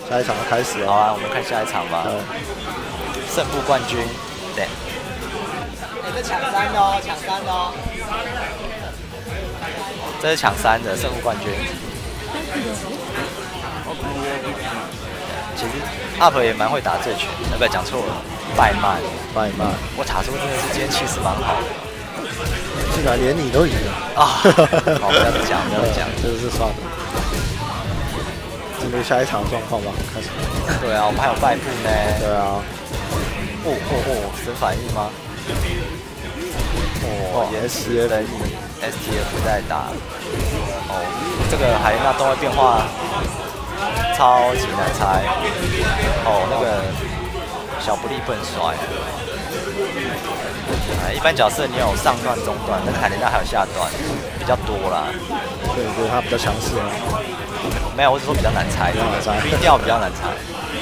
下一场要开始了。 好啊，我们看下一场吧。胜负冠军，对。 这抢3的哦，抢3的哦。 这是抢3的胜负冠军。其实 UP 也蛮会打这拳，不讲错了，拜曼。我塔叔真的是今天气势蛮好的。 竟然连你都赢了啊！好，不要讲， 这个是算了。进入下一场状况吧，开始。 对啊，我们还有败部呢。 对啊。 神反应吗？STF 在打。这个海娜动位变化超级难猜。那个小不利不能甩。一般角色你有上段、中段，但是海娜还有下段，比较多啦。 对，我觉得他比较强势啊。 没有，我只说比较难猜，晕掉比较难猜。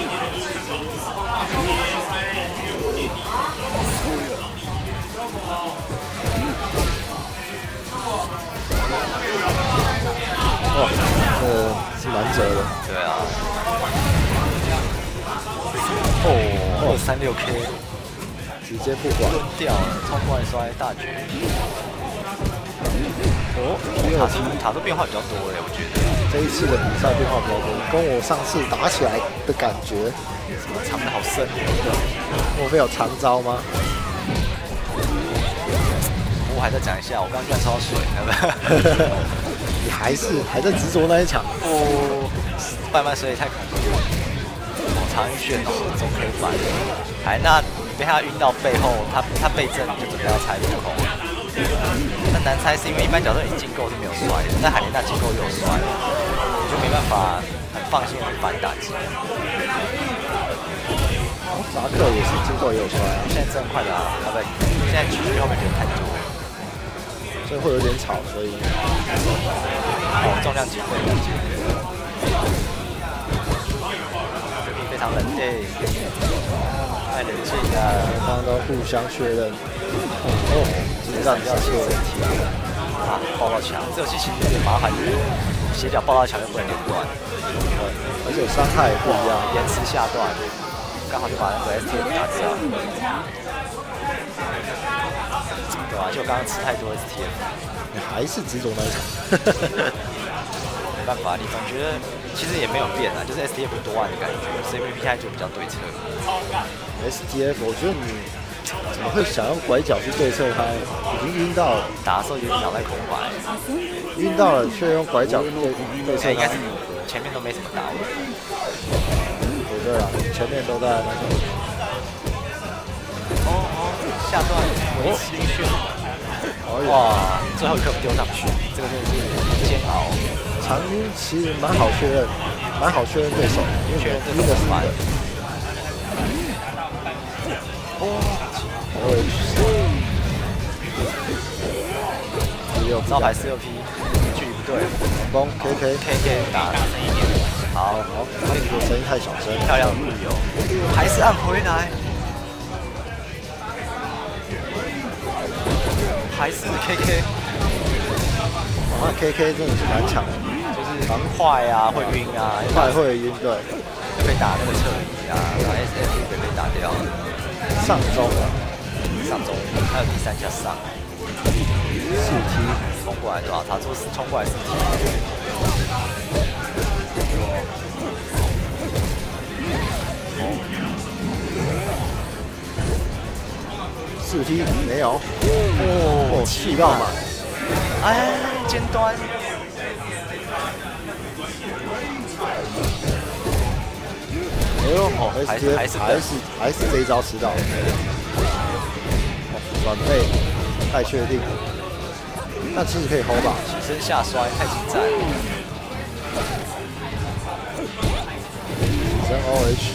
哇，这是蛮折的。 对啊。236K， 直接不管掉了，冲过来摔大绝。塔都变化比较多哎，我觉得。 这一次的比赛变化比较多，跟我上次打起来的感觉， 什么藏得好深？ 我没有长招吗？ 我还在讲一下，我刚刚居然抽到水， 你还在执着那一场？ 拜曼水也太恐怖了。长晕血中 K 反，海娜被他晕到背后，他背正就准备要猜落空。但难猜是因为一般角色你进购是没有摔的，但海莲娜进购又有摔，你就没办法很放心的去反打击。 扎克也是进购也有摔啊， 现在真快的啊，现在局后面人太多了， 所以会有点吵，所以重量级会了解。非常冷静，太冷静了， 双方都互相确认。近战比较切身体啊，爆到墙，这游戏其实有点麻烦，就是斜角爆到墙又不能连段， 而且伤害也不一样， 延迟下段，刚好就把那个 STF 打掉。对吧？就刚刚吃太多 STF， 你还是执着那一场。 没办法，你总觉得其实也没有变啊，就是 STF 多万的感觉 ，CVP 态就比较对策。 STF， 我觉得你怎么会想用拐角去对策他？已经晕到了， 打的时候有点脑袋空白， 晕到了却用拐角对策他， 应该是前面都没怎么打我。 对啊，前面都在那个。 下段维持晕血。哇，最后一刻丢上去，这个真的是煎熬。 长晕其实蛮好确认对手，因为确认对手晕的是慢。招牌4-6P，距离不对， 攻 KK 打。好， 他这个声音太小声， 漂亮的路由，还是按回来。还是 KK， 那 KK 真的是蛮强的， 就是快啊，会晕啊， 快会晕，对， 就被打那个侧移啊，然后 SF 被打掉了。 上中， 还有第3下上4T 冲过来多少？查出冲过来4T。 4T 没有，气爆嘛！ 哎，尖端。 哎呦，还是这一招吃到，转背太确定，那其实可以 hold 吧？ 起身下摔太精湛。 真 OH。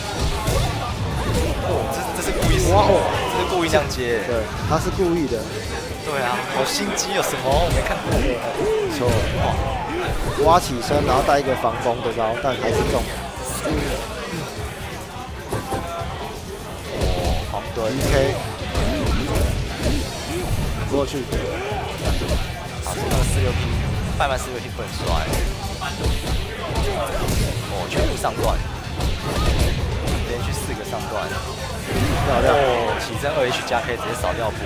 这是故意死哦，这是故意这样接。 对，他是故意的。 对啊，我心机有什么？我没看过。 错，挖起身，然后带一个防风的招，但还是中。 黄盾 DK 过去。 好，这个4-6P，拜曼4-6P不能摔。全部上段。 连续4个上段， 漂亮！ 哦，起身2H 加可以直接扫掉步。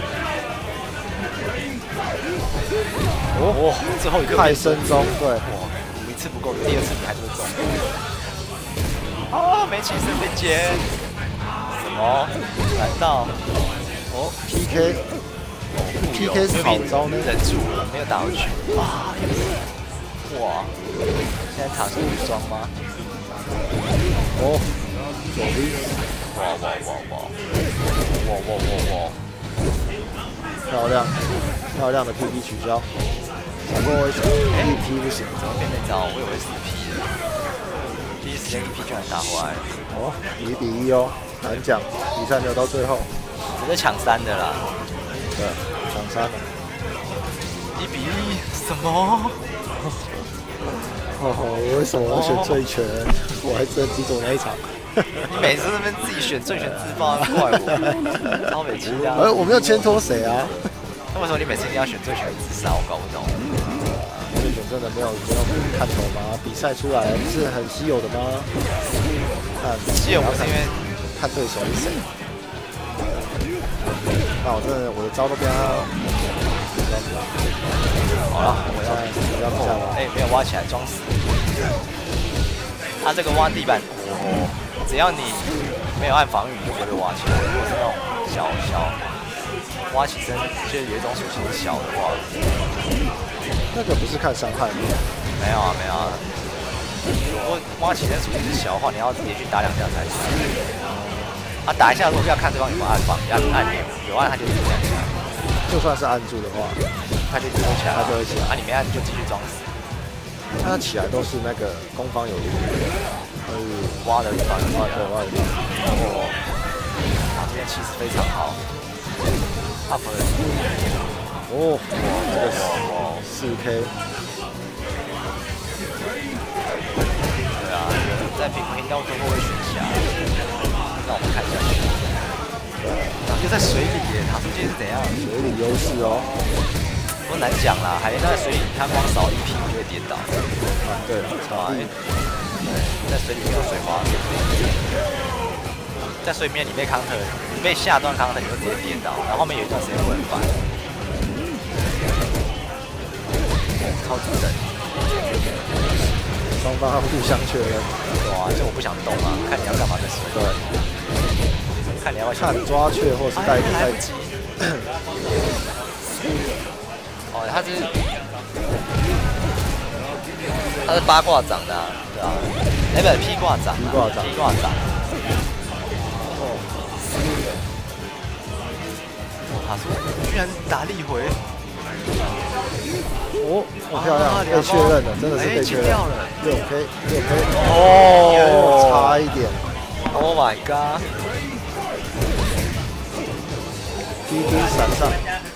哦，最后一个太深中，对， 哇，一次不够，第2次你还是会中。啊，没起身被接，什么？难道？哦 PK 是好招呢？ 忍住了，没有打回去。啊！哇！现在塔是女装吗？ 哦，左 V， 哇！ 漂亮，漂亮的 PP 取消，不过1P 不行， 怎么变那招？我以为是1P的，第一时间1P 居然打回来了。 哦，1比1哦，难讲，比赛没有到最后， 只是抢3的啦。 对，抢3了。 1比1，什么？ 哦，为什么要选醉拳？我还真记住那一场。 你每次那边自己选醉拳自爆，怪我，超北七的。 我没有牵拖谁啊？ 那为什么你每次一定要选醉拳自杀？我搞不懂。 醉拳真的没有看头吗？比赛出来是很稀有的吗？看， 稀有不是因为看对手是谁。那我真的我的招都被他。 好了，我要下了。 哎，没有挖起来，装死。他这个挖地板，只要你没有按防御，你就不会被挖起来。如果是那种小挖起身，就是有一种属性是小的话， 那个不是看伤害吗？ 没有啊。如果挖起身属性是小的话，你要连续打2下才行。啊，打一下的时候要看对方有没有按钮，有按他就自己站起来。 就算是按住的话， 他就自己起来， 他就会起来。 啊，你没按就继续装死。 他起来都是那个攻方有利， 挖的地方， 挖的地方。 哦，啊，这边气势非常好。up 哦，这个4K。 对啊，在平衡到最后会选下，让我们看下去。又在水里耶，塔出界是怎样？ 水里优势哦。 不难讲啦，海莲在水里，他光扫1P就会跌倒。 啊，对了， 对，在水里没有水花，在水里面你被 counter， 你被下段 counter 你就直接跌倒，然后后面有一段时间不能翻。超级冷。 双方互相确认。 对啊，就我不想动啊，看你要干嘛再说。 对。 看你要不要看抓雀或是带来不及。哦，他是八卦掌的、啊，对啊，哎，不是披挂掌，披挂掌。哦，塔叔居然打力回。 哦，漂亮，被确认了，真的是被确认了。6K，哦，差一点。 Oh my god！ PP 闪上，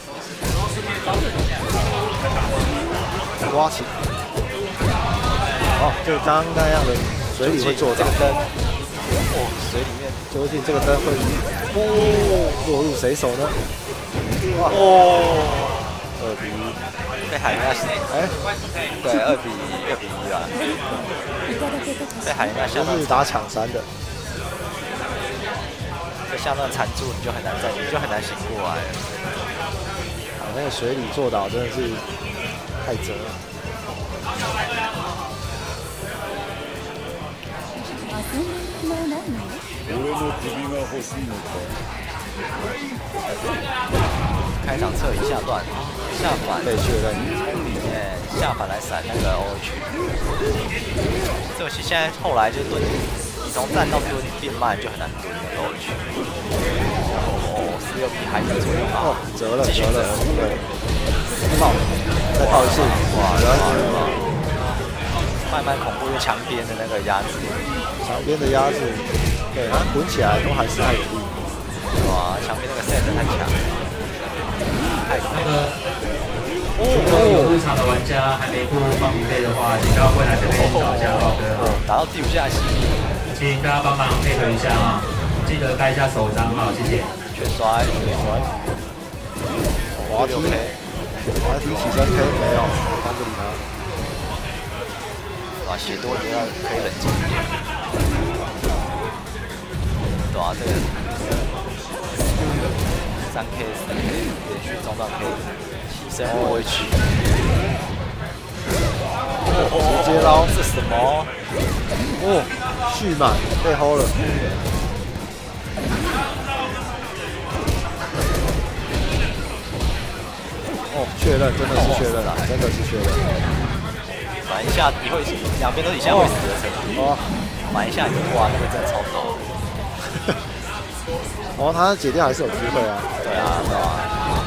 刮起。哦，就刚刚那样的水里会做到。 哦，水里面究竟这个灯会落入谁手呢？哇！2比1， 被海莲娜哎，对，2比1啦，被海莲娜下就是打抢3的。 就像那缠住，你就很难醒过来了。 啊，那个水里做倒真的是太折了。 开场侧移下段，下反被确认。 下反来闪那个 OH。这个现在后来就蹲，你从站到蹲变慢就很难蹲那个 OH。哦，16比还是左右嘛？ 哦，折了，对。爆，再爆一次，哇！ 慢慢恐怖，就墙边的那个鸭子， 墙边的鸭子，对，它滚起来都还是太有力。 哇，墙边那个 set 太强，太强了。 如果有入场的玩家还没付放鱼费的话，请到柜台这边找一下浩哥。 打到第5下席， 请大家帮忙配合一下啊，记得盖一下手章啊，谢谢。 全摔， 滑梯起身 K 没有，帮不理他。 啊，血多你要可以冷静一点。 这个3K 4K 连续中段可以提升过去。 直接捞， 这什么？ 哦，续满被 hold 了。哦，确认，真的是确认了，真的是确认。 反一下你会，两边都以下会死的程度。 哦， 反一下你哇，那个真的超高。 哦，他解掉还是有机会啊。 对啊，对啊。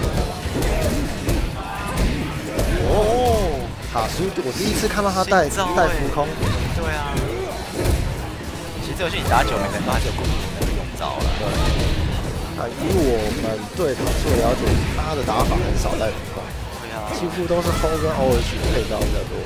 哦，卡苏，我第一次看到他带浮空。 对啊。其实这游戏你打久，每个人都还是有固定的那个用招了。对。 啊，以我们对卡苏的了解，他的打法很少带浮空。 对啊。 几乎都是 hold 跟 OH 配到比较多。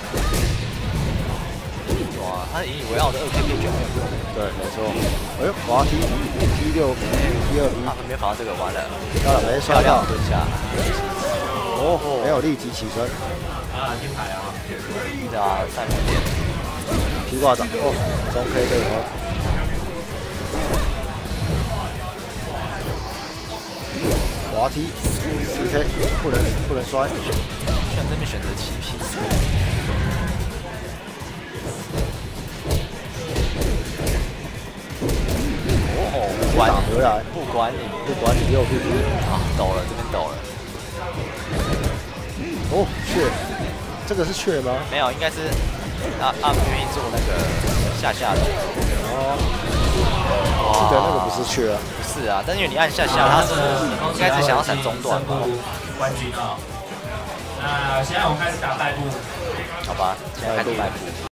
哇，他引以为傲的2K 变卷没有用。 对，没错。哎呦，滑梯 T6 T2 啊，没防到这个完了。 到了，没刷到。 蹲下。 哦，没有立即起身。 啊，金牌啊！ 对啊，3分点。 披挂掌，哦，中 K 对头。滑梯4K 不能摔。 选这边选择7P。不管你， 回来， 不管你 6 PP 啊，抖了，这边抖了。 哦，雀，这个是雀吗？ 没有，应该是不愿意做那个下的。 哦，记得那个不是雀啊。 不是啊，但是因为你按下，它是应该是想要闪中段吧。 冠军啊！那现在我们开始打败部。 好吧，现在开始败部。